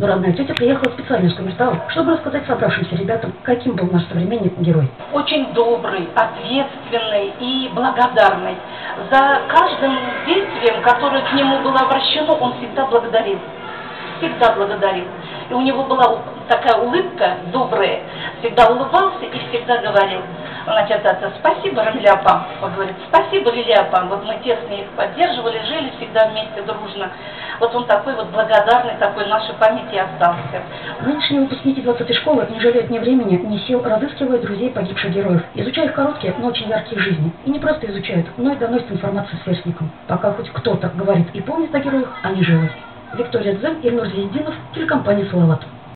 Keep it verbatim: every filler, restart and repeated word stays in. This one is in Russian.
Но родная тетя приехала специально из Кумертау, чтобы рассказать собравшимся ребятам, каким был наш современник-герой. Очень добрый, ответственный и благодарный. За каждым действием, которое к нему было обращено, он всегда благодарил. Всегда благодарил. И у него была такая улыбка добрая, всегда улыбался и всегда говорил. Значит, это спасибо, Рамиля-апам, он говорит, спасибо, Лилия-апам, вот мы тесно их поддерживали, жили всегда вместе дружно. Вот он такой вот благодарный, такой нашей памяти остался. Нынешние выпускники двадцатой школы не жалеют ни времени, ни сил, разыскивая друзей погибших героев, изучая их короткие, но очень яркие жизни. И не просто изучают, но и доносят информацию сверстникам. Пока хоть кто-то говорит и помнит о героях, они живы. Виктория Дзен, Ильнур Звездинов, телекомпания «Салават».